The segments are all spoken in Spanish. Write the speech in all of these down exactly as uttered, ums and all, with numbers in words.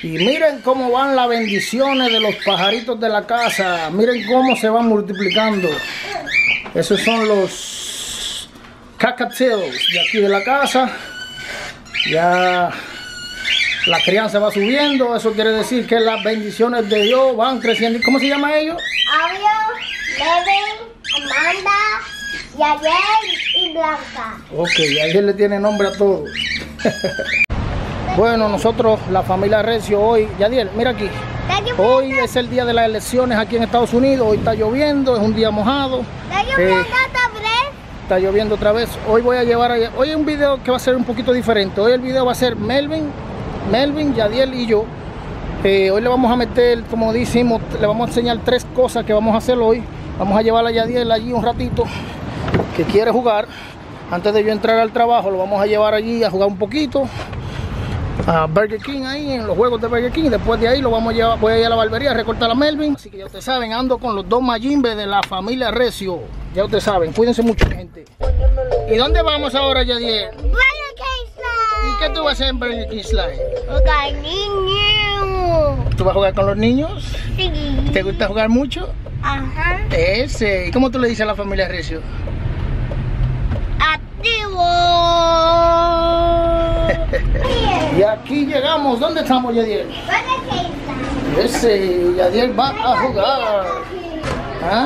Y miren cómo van las bendiciones de los pajaritos de la casa. Miren cómo se van multiplicando. Esos son los cockatiels de aquí de la casa. Ya la crianza va subiendo. Eso quiere decir que las bendiciones de Dios van creciendo. ¿Cómo se llama ellos? Aureo, Levin, Amanda, Yadiel y Blanca. Ok, Yadiel le tiene nombre a todos. Bueno, nosotros, la familia Recio, hoy, Yadiel, mira aquí. Hoy es el día de las elecciones aquí en Estados Unidos. Hoy está lloviendo, es un día mojado. Eh, está lloviendo otra vez. Hoy voy a llevar, a, hoy hay un video que va a ser un poquito diferente. Hoy el video va a ser Melvin, Melvin, Yadiel y yo. Eh, hoy le vamos a meter, como decimos, le vamos a enseñar tres cosas que vamos a hacer hoy. Vamos a llevar a Yadiel allí un ratito, que quiere jugar. Antes de yo entrar al trabajo, lo vamos a llevar allí a jugar un poquito. A Burger King, ahí en los juegos de Burger King. Después de ahí lo vamos a llevar, voy a ir a la barbería a recortar a Melvin. Así que ya ustedes saben, ando con los dos Mayimbe de la familia Recio. Ya ustedes saben, cuídense mucho, gente. ¿Y dónde vamos ahora, Yadiel? Burger King Slide. ¿Y qué tú vas a hacer en Burger King Slide? Jugar niños. ¿Tú vas a jugar con los niños? Sí. ¿Te gusta jugar mucho? Ajá. Ese. ¿Y cómo tú le dices a la familia Recio? Activo. Y aquí llegamos. ¿Dónde estamos, Yadiel? Burger King Slide. Ese, Yadiel va a jugar. ¿Ah?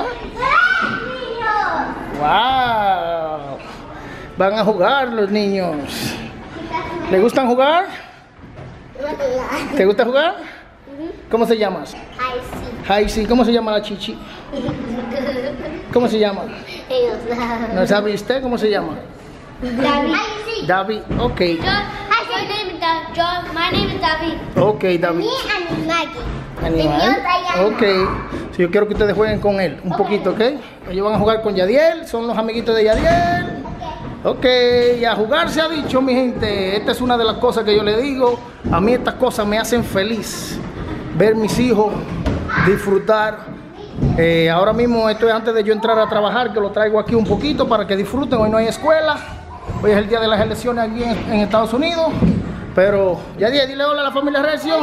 ¡Wow! Van a jugar los niños. ¿Le gustan jugar? ¿Te gusta jugar? ¿Cómo se llama? Ay, sí. ¿Cómo se llama la chichi? ¿Cómo se llama? ¿No sabe usted cómo se llama? David. David, ok. My name is David. John, my name is David. Ok, David. Me and Maggie. Animal. Ok. Si yo quiero que ustedes jueguen con él un poquito, ¿ok? Ellos van a jugar con Yadiel, son los amiguitos de Yadiel. Ok, y a jugar se ha dicho, mi gente. Esta es una de las cosas que yo le digo. A mí estas cosas me hacen feliz. Ver mis hijos disfrutar. Eh, ahora mismo estoy antes de yo entrar a trabajar, que lo traigo aquí un poquito para que disfruten. Hoy no hay escuela. Hoy es el día de las elecciones aquí en, en Estados Unidos. Pero, Yadiel, dile hola a la familia Recio.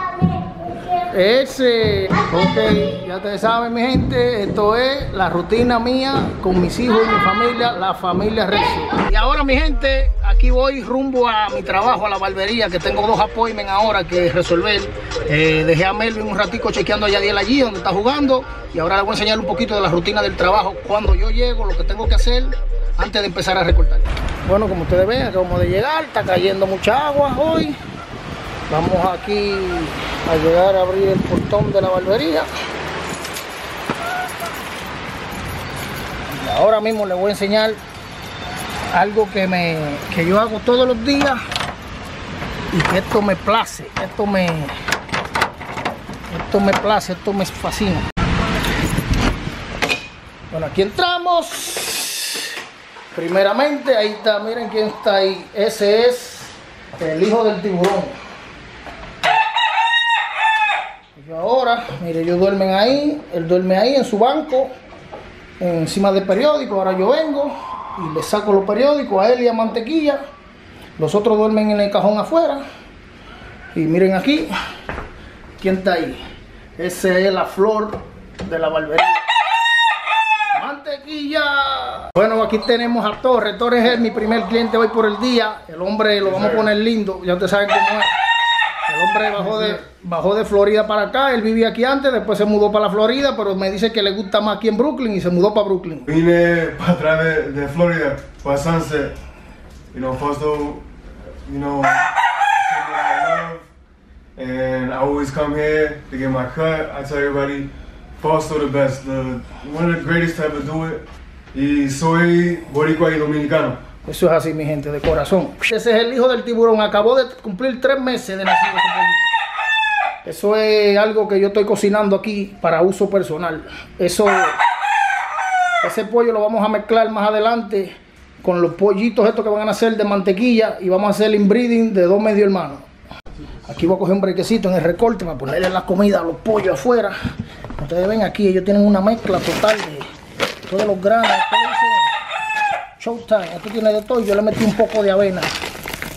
Ese, ok, ya ustedes saben, mi gente, esto es la rutina mía con mis hijos y mi familia, la familia Recio. Y ahora, mi gente, aquí voy rumbo a mi trabajo, a la barbería, que tengo dos appointments ahora que resolver. Eh, dejé a Melvin un ratico chequeando a Yadiel allí donde está jugando, y ahora les voy a enseñar un poquito de la rutina del trabajo, cuando yo llego, lo que tengo que hacer antes de empezar a recortar. Bueno, como ustedes ven, acabamos de llegar, está cayendo mucha agua hoy. Vamos aquí a llegar a abrir el portón de la barbería. Y ahora mismo les voy a enseñar algo que, me, que yo hago todos los días y que esto me place, esto me, esto me place, esto me fascina. Bueno, aquí entramos. Primeramente, ahí está, miren quién está ahí. Ese es el hijo del tiburón. Ahora, mire, ellos duermen ahí, él duerme ahí en su banco, encima del periódico. Ahora yo vengo y le saco los periódicos a él y a Mantequilla. Los otros duermen en el cajón afuera. Y miren aquí, ¿quién está ahí? Esa es la flor de la barbería. Mantequilla. Bueno, aquí tenemos a Torres. Torres es mi primer cliente hoy por el día. El hombre lo vamos a poner lindo, ya ustedes saben cómo es. El hombre bajó de, bajó de Florida para acá. Él vivía aquí antes, después se mudó para la Florida, pero me dice que le gusta más aquí en Brooklyn y se mudó para Brooklyn. Vine para atrás de, de Florida, para Sunset. You know, Fausto, you know, something I love. And I always come here to get my cut. I tell everybody, Fausto the best, the, one of the greatest to ever do it. Y soy boricua y dominicano. Eso es así, mi gente, de corazón. Ese es el hijo del tiburón. Acabó de cumplir tres meses de nacido. Eso es algo que yo estoy cocinando aquí para uso personal. Eso, ese pollo lo vamos a mezclar más adelante con los pollitos estos que van a hacer de mantequilla. Y vamos a hacer el inbreeding de dos medio hermanos. Aquí voy a coger un brequecito en el recorte para ponerle la comida a los pollos afuera. Ustedes ven aquí, ellos tienen una mezcla total de todos los granos. Showtime, aquí tiene de todo. Yo le metí un poco de avena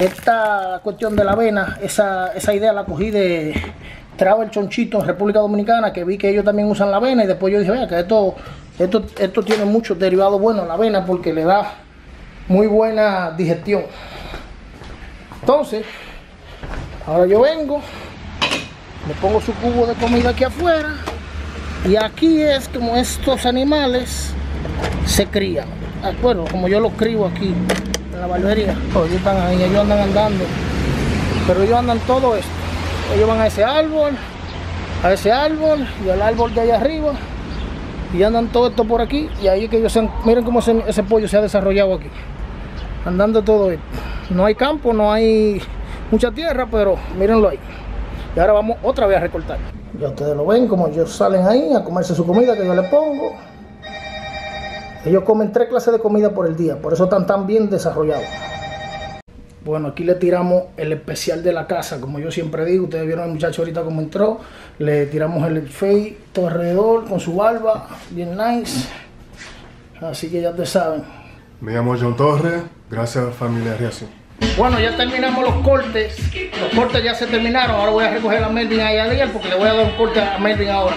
esta cuestión de la avena, esa, esa idea la cogí de Travel Chonchito en República Dominicana, que vi que ellos también usan la avena, y después yo dije, vea, que esto, esto, esto tiene muchos derivados buenos, la avena, porque le da muy buena digestión. Entonces, ahora yo vengo, le pongo su cubo de comida aquí afuera, y aquí es como estos animales se crían. Bueno, como yo los crío aquí en la barbería. Oh, ellos están ahí, ellos andan andando, pero ellos andan todo esto. Ellos van a ese árbol, a ese árbol y al árbol de allá arriba, y andan todo esto por aquí, y ahí es que ellos se han, miren cómo ese, ese pollo se ha desarrollado aquí, andando todo esto. No hay campo, no hay mucha tierra, pero mírenlo ahí. Y ahora vamos otra vez a recortar. Ya ustedes lo ven, como ellos salen ahí a comerse su comida que yo les pongo. Ellos comen tres clases de comida por el día, por eso están tan bien desarrollados. Bueno, aquí le tiramos el especial de la casa, como yo siempre digo. Ustedes vieron al muchacho ahorita como entró. Le tiramos el fey todo alrededor con su barba, bien nice. Así que ya te saben. Me llamo John Torres, gracias familia Recio. Bueno, ya terminamos los cortes. Los cortes ya se terminaron. Ahora voy a recoger a Melvin y a Yadiel, porque le voy a dar un corte a Melvin ahora.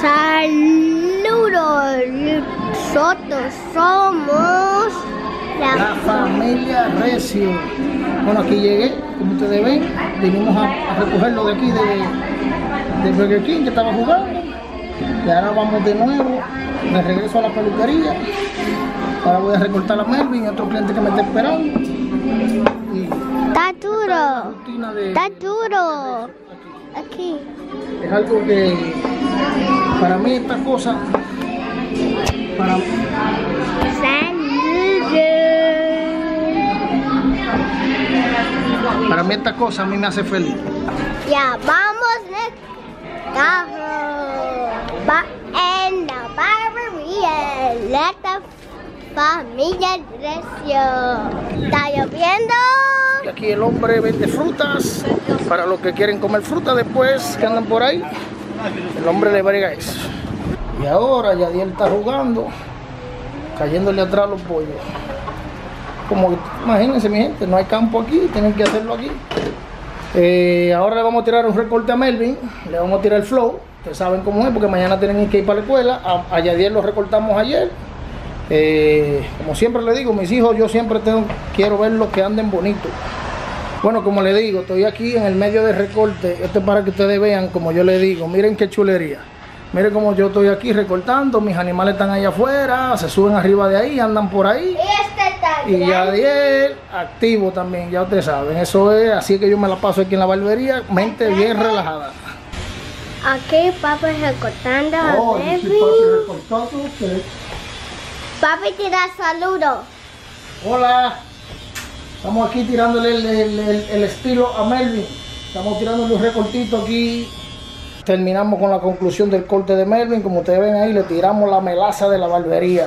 Saludos, nosotros somos la, la familia Recio. Bueno, aquí llegué, como ustedes ven, vinimos a, a recogerlo de aquí, de, de Burger King, que estaba jugando. Y ahora vamos de nuevo, de regreso a la peluquería. Ahora voy a recortar a Melvin y otro cliente que me está esperando. Está duro, está duro. Aquí. Es algo que, para mí esta cosa, para Para mí esta cosa a mí me hace feliz. Ya vamos de carro. Va en la barbería. La familia Recio. Está lloviendo. Y aquí el hombre vende frutas para los que quieren comer fruta después, que andan por ahí. El hombre le brega eso. Y ahora Yadiel está jugando, cayéndole atrás a los pollos. Como imagínense, mi gente, no hay campo aquí, tienen que hacerlo aquí. Eh, ahora le vamos a tirar un recorte a Melvin, le vamos a tirar el flow. Ustedes saben cómo es, porque mañana tienen que ir para la escuela. A, a Yadiel lo recortamos ayer. Eh, como siempre le digo, mis hijos, yo siempre tengo, quiero verlos que anden bonitos. Bueno, como le digo, estoy aquí en el medio de recorte. Esto es para que ustedes vean, como yo le digo, miren qué chulería. Miren cómo yo estoy aquí recortando, mis animales están allá afuera, se suben arriba de ahí, andan por ahí. Y Yadiel activo también, ya ustedes saben, eso es, así que yo me la paso aquí en la barbería, mente bien relajada. Aquí papi recortando a oh, Melvin. Sí, papi recortando, okay. Papi tira saludos. Hola, estamos aquí tirándole el, el, el, el estilo a Melvin, estamos tirándole un recortito aquí. Terminamos con la conclusión del corte de Melvin. Como ustedes ven ahí, le tiramos la melaza de la barbería.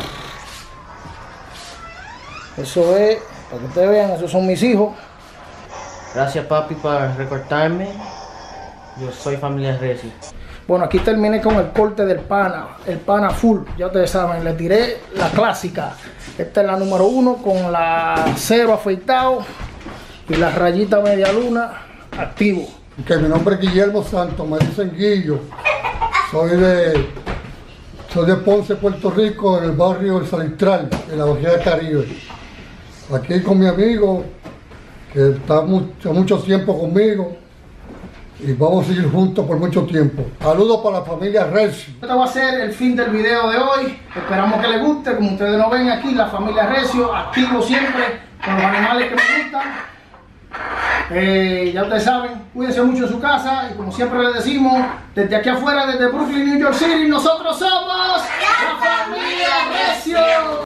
Eso es, para que ustedes vean, esos son mis hijos. Gracias papi por recortarme. Yo soy familia Recio. Bueno, aquí terminé con el corte del pana, el pana full, ya ustedes saben, le tiré la clásica. Esta es la número uno con la cero afeitado y la rayita media luna activo. Que mi nombre es Guillermo Santos, me dicen Guillo. Soy de, soy de Ponce, Puerto Rico, en el barrio El Salitral, en la Bahía del Caribe. Aquí con mi amigo, que está mucho, mucho tiempo conmigo, y vamos a seguir juntos por mucho tiempo. Saludos para la familia Recio. Este va a ser el fin del video de hoy. Esperamos que les guste. Como ustedes lo ven aquí, la familia Recio, activo siempre con los animales que me gustan. Eh, ya ustedes saben, cuídense mucho en su casa y como siempre les decimos, desde aquí afuera, desde Brooklyn, New York City, nosotros somos la familia Recio.